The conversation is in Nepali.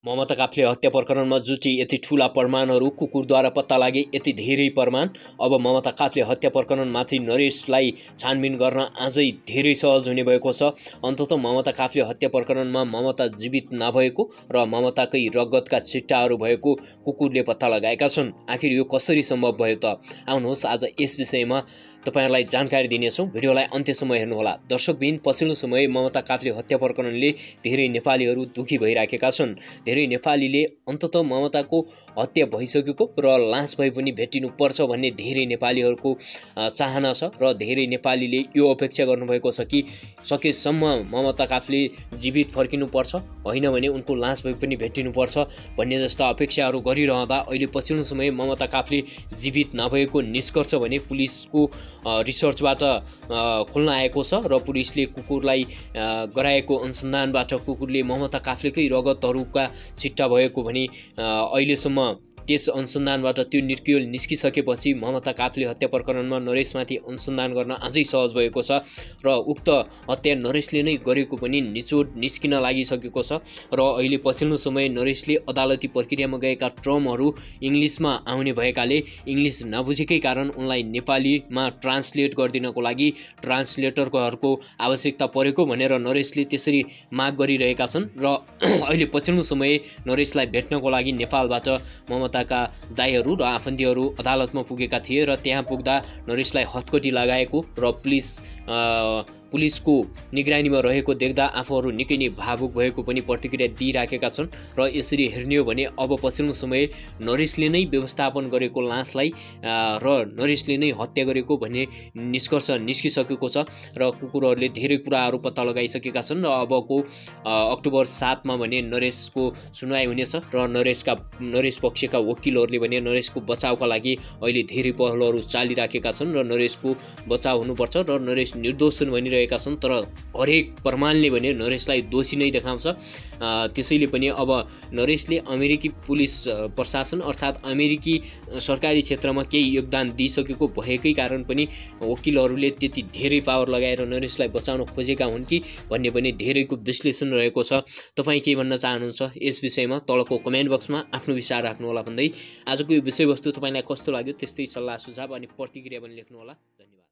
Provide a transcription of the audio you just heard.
ममता काफ्ले हत्या प्रकरणमा जुटी यति ठूला प्रमाणहरू कुकुरद्वारा पत्ता लागे, यति धेरै प्रमाण। अब ममता काफ्ले हत्या प्रकरणमाथि नरेशलाई छानबिन गर्न आजै धेरै सहज हुने भएको छ। अन्ततः ममता काफ्ले हत्या प्रकरणमा ममता जीवित नभएको र ममताकै रगतका छिट्टाहरू भएको कुकुरले पत्ता लगाएका छन्। आखिर यो कसरी सम्भव भयो त? आउनुहोस् आज यस विषयमा तपाईहरुलाई जानकारी दिनेछौं। भिडियोलाई अन्त्यसम्म हेर्नुहोला। दर्शकबिन, पछिल्लो समय ममता काफ्ले हत्या प्रकरणले धेरै नेपालीहरू दुखी भइराखेका छन्। धेरै नेपालीले अन्ततः ममताको हत्या भइसकेको र लास भए पनि भेटिनु पर्छ भन्ने धेरै नेपालीहरूको चाहना छ र धेरै नेपालीले यो अपेक्षा गर्नुभएको छ कि सकेसम्म ममता काफ्ले जीवित फर्किनु पर्छ, होइन भने उनको लास भए पनि भेटिनु पर्छ भन्ने जस्ता अपेक्षाहरू गरिरहँदा अहिले पछिल्लो समय ममता काफ्ले जीवित नभएको निष्कर्ष भने पुलिसको रिसर्चबाट खुल्न आएको छ र पुलिसले कुकुरलाई गराएको अनुसन्धानबाट कुकुरले ममता काफ्लेकै रगतहरूका छिट्टा भएको भने अहिलेसम्म त्यस अनुसन्धानबाट त्यो निर्क्युल निस्किसकेपछि ममता काफ्ले हत्या प्रकरणमा नरेशमाथि अनुसन्धान गर्न अझै सहज भएको छ र उक्त हत्या नरेशले नै गरेको पनि निचोड निस्किन लागिसकेको छ र अहिले पछिल्लो समय नरेशले अदालती प्रक्रियामा गएका टर्महरू इङ्ग्लिसमा आउने भएकाले इङ्ग्लिस नबुझेकै कारण उनलाई नेपालीमा ट्रान्सलेट गरिदिनको लागि ट्रान्सलेटरहरूको आवश्यकता परेको भनेर नरेशले त्यसरी माग गरिरहेका छन् र अहिले पछिल्लो समय नरेशलाई भेट्नको लागि नेपालबाट ममताका दाइहरू र आफन्तीहरू अदालतमा पुगेका थिए र त्यहाँ पुग्दा नरेशलाई हत्कटी लगाएको र पुलिसको निगरानीमा रहेको देख्दा आफूहरू निकै नै भावुक भएको पनि प्रतिक्रिया दिइराखेका छन् र यसरी हेर्ने हो भने अब पछिल्लो समय नरेशले नै व्यवस्थापन गरेको लासलाई र नरेशले नै हत्या गरेको भन्ने निष्कर्ष निस्किसकेको छ र कुकुरहरूले धेरै कुराहरू पत्ता लगाइसकेका छन् र अबको अक्टोबर 7 मा भने नरेशको सुनवाई हुनेछ र नरेश पक्षका वकिलहरूले भने नरेशको बचावका लागि अहिले धेरै पहलहरू चालिराखेका छन् र नरेशको बचाव हुनुपर्छ र नरेश निर्दोष भनिरहेका छन्। तर हरेक प्रमाणले भने नरेशलाई दोषी नै देखाउँछ। त्यसैले पनि अब नरेशले अमेरिकी पुलिस प्रशासन अर्थात् अमेरिकी सरकारी क्षेत्रमा केही योगदान दिइसकेको भएकै कारण पनि वकिलहरूले त्यति धेरै पावर लगाएर नरेशलाई बचाउन खोजेका हुन् कि भन्ने पनि धेरैको विश्लेषण रहेको छ। तपाईँ के भन्न चाहनुहुन्छ यस विषयमा तलको कमेन्ट बक्समा आफ्नो विचार राख्नुहोला भन्दै आजको यो विषयवस्तु तपाईँलाई कस्तो लाग्यो त्यस्तै सल्लाह सुझाव अनि प्रतिक्रिया पनि लेख्नुहोला। धन्यवाद।